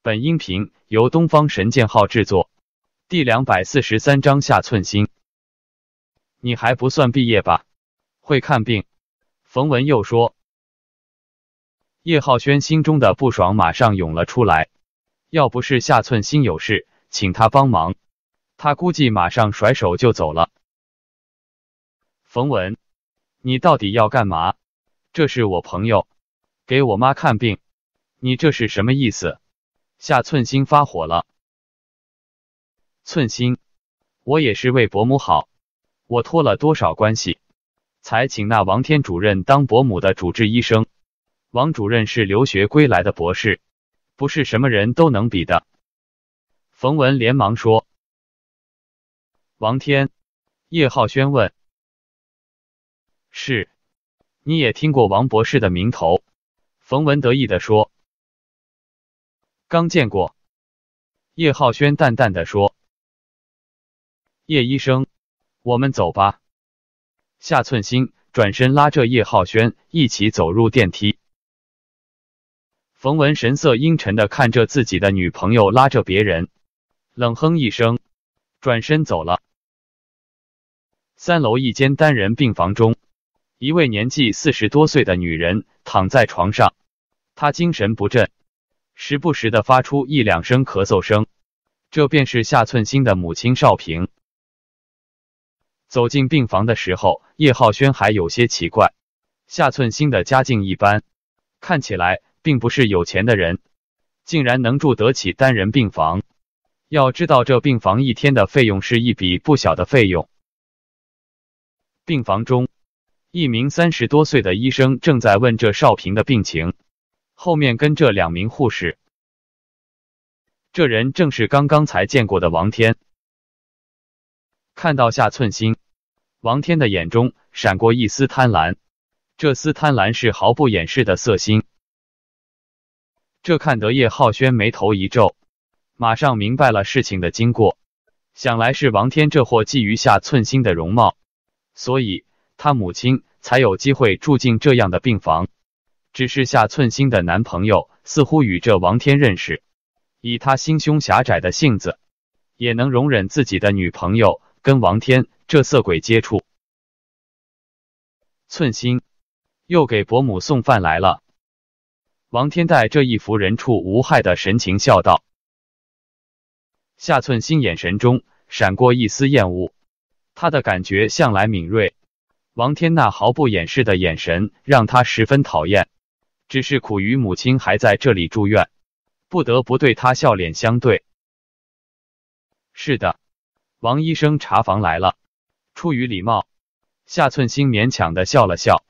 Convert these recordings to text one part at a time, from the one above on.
本音频由东方神剑号制作。第243章下寸心。你还不算毕业吧？会看病。冯文又说。叶浩轩心中的不爽马上涌了出来，要不是下寸心有事，请他帮忙，他估计马上甩手就走了。冯文，你到底要干嘛？这是我朋友，给我妈看病，你这是什么意思？下寸心发火了。寸心，我也是为伯母好，我托了多少关系，才请那王天主任当伯母的主治医生。王主任是留学归来的博士，不是什么人都能比的。冯文连忙说。王天，叶浩轩问。是，你也听过王博士的名头？冯文得意地说。刚见过。叶浩轩淡淡地说。叶医生，我们走吧。下寸心转身拉着叶浩轩一起走入电梯。冯文神色阴沉地看着自己的女朋友拉着别人，冷哼一声，转身走了。3楼一间单人病房中，一位年纪40多岁的女人躺在床上，她精神不振，时不时地发出1、2声咳嗽声，这便是下寸心的母亲少平。走进病房的时候，叶浩轩还有些奇怪，下寸心的家境一般，看起来并不是有钱的人，竟然能住得起单人病房。要知道这病房一天的费用是一笔不小的费用。病房中，一名30多岁的医生正在问这少平的病情，后面跟着2名护士。这人正是刚刚才见过的王天。看到下寸心，王天的眼中闪过一丝贪婪，这丝贪婪是毫不掩饰的色心。这看得叶浩轩眉头一皱，马上明白了事情的经过，想来是王天这货觊觎下寸心的容貌，所以他母亲才有机会住进这样的病房。只是下寸心的男朋友似乎与这王天认识，以他心胸狭窄的性子，也能容忍自己的女朋友跟王天这色鬼接触。寸心，又给伯母送饭来了。王天带这一副人畜无害的神情笑道。下寸心眼神中闪过一丝厌恶，他的感觉向来敏锐，王天那毫不掩饰的眼神让他十分讨厌，只是苦于母亲还在这里住院，不得不对他笑脸相对。是的，王医生查房来了。出于礼貌，下寸心勉强的笑了笑。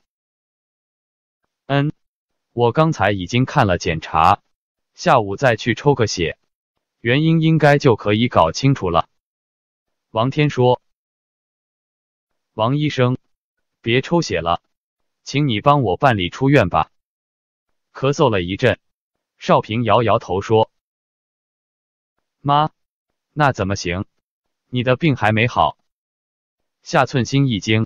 我刚才已经看了检查，下午再去抽个血，原因应该就可以搞清楚了。王天说。王医生，别抽血了，请你帮我办理出院吧。咳嗽了一阵，少平摇摇头说。妈，那怎么行？你的病还没好。下寸心一惊。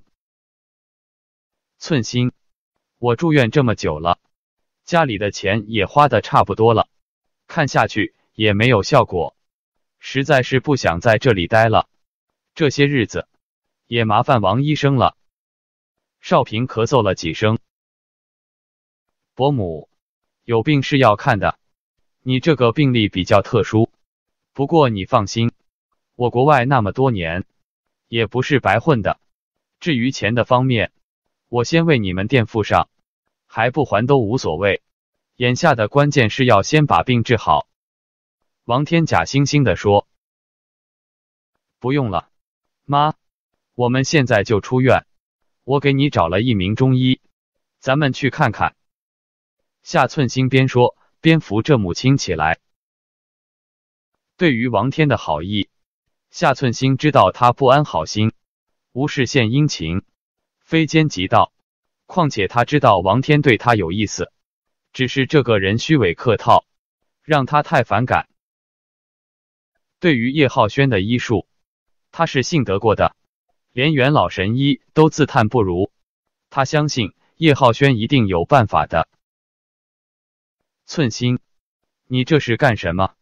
寸心，我住院这么久了，家里的钱也花得差不多了，看下去也没有效果，实在是不想在这里待了，这些日子也麻烦王医生了。少平咳嗽了几声。伯母，有病是要看的，你这个病例比较特殊，不过你放心，我国外那么多年，也不是白混的。至于钱的方面，我先为你们垫付上，还不还都无所谓。眼下的关键是要先把病治好。王天假惺惺地说。不用了，妈，我们现在就出院，我给你找了一名中医，咱们去看看。下寸心边说边扶着母亲起来。对于王天的好意，下寸心知道他不安好心，无事献殷勤，非奸即盗。况且他知道王天对他有意思，只是这个人虚伪客套，让他太反感。对于叶浩轩的医术，他是信得过的，连元老神医都自叹不如，他相信叶浩轩一定有办法的。寸心，你这是干什么？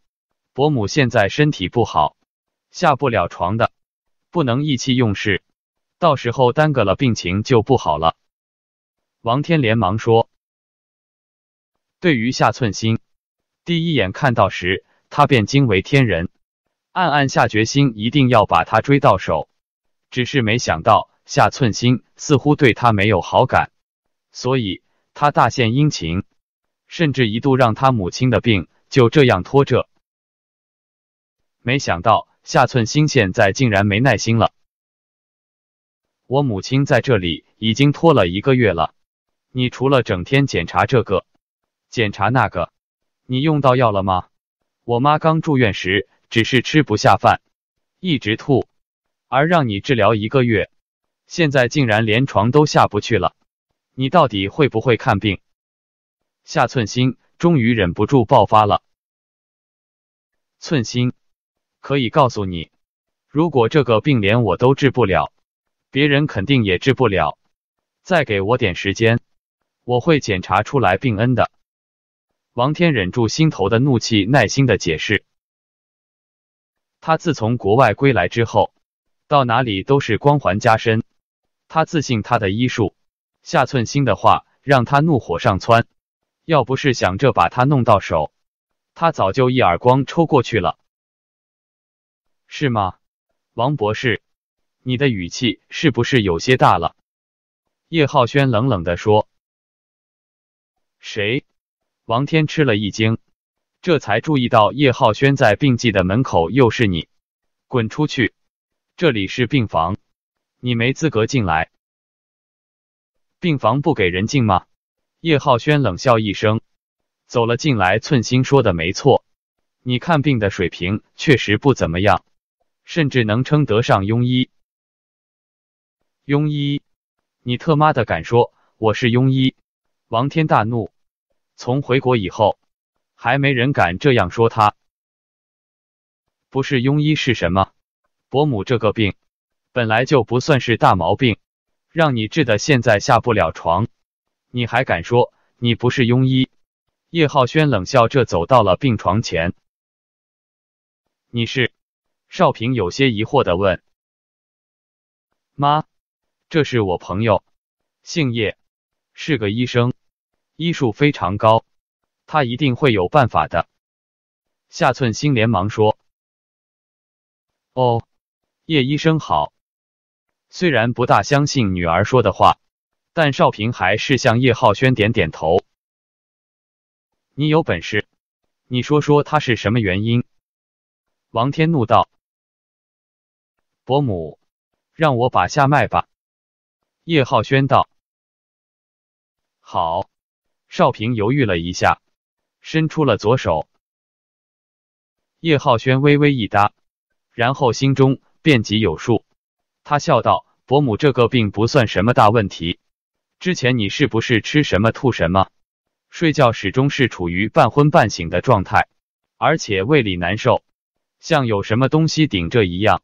伯母现在身体不好，下不了床的，不能意气用事，到时候耽搁了病情就不好了。王天连忙说。对于夏寸心，第一眼看到时，他便惊为天人，暗暗下决心一定要把他追到手。只是没想到夏寸心似乎对他没有好感，所以他大献殷勤，甚至一度让他母亲的病就这样拖着。没想到夏寸心现在竟然没耐心了。我母亲在这里已经拖了1个月了，你除了整天检查这个检查那个，你用到药了吗？我妈刚住院时只是吃不下饭，一直吐，而让你治疗1个月，现在竟然连床都下不去了，你到底会不会看病？夏寸心终于忍不住爆发了。寸心，可以告诉你，如果这个病连我都治不了，别人肯定也治不了，再给我点时间，我会检查出来病因的。王天忍住心头的怒气，耐心的解释。他自从国外归来之后，到哪里都是光环加身，他自信他的医术。夏寸心的话让他怒火上蹿，要不是想着把他弄到手，他早就一耳光抽过去了。是吗？王博士，你的语气是不是有些大了？叶浩轩冷冷地说。谁？王天吃了一惊，这才注意到叶浩轩在病记的门口。又是你，滚出去，这里是病房，你没资格进来。病房不给人进吗？叶浩轩冷笑一声，走了进来。寸心说的没错，你看病的水平确实不怎么样，甚至能称得上庸医。庸医？你特妈的敢说我是庸医？王天大怒，从回国以后，还没人敢这样说他。不是庸医是什么？伯母这个病本来就不算是大毛病，让你治的现在下不了床，你还敢说你不是庸医？叶浩轩冷笑着走到了病床前。你是？少平有些疑惑地问。妈，这是我朋友，姓叶，是个医生，医术非常高，他一定会有办法的。夏寸心连忙说。哦，叶医生好。虽然不大相信女儿说的话，但少平还是向叶浩轩点点头。你有本事，你说说他是什么原因？王天怒道。伯母，让我把下脉吧。叶浩轩道。好。少平犹豫了一下，伸出了左手。叶浩轩微微一搭，然后心中便即有数。他笑道，伯母这个病不算什么大问题，之前你是不是吃什么吐什么，睡觉始终是处于半昏半醒的状态，而且胃里难受，像有什么东西顶着一样。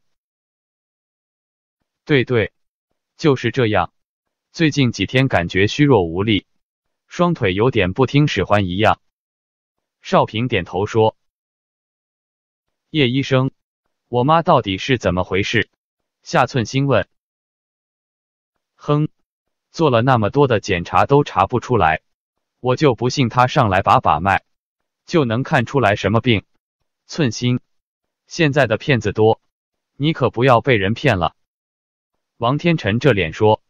对对，就是这样，最近几天感觉虚弱无力，双腿有点不听使唤一样。少平点头说。叶医生，我妈到底是怎么回事？夏寸心问。哼，做了那么多的检查都查不出来，我就不信她上来把脉就能看出来什么病。寸心，现在的骗子多，你可不要被人骗了。王天沉着脸说。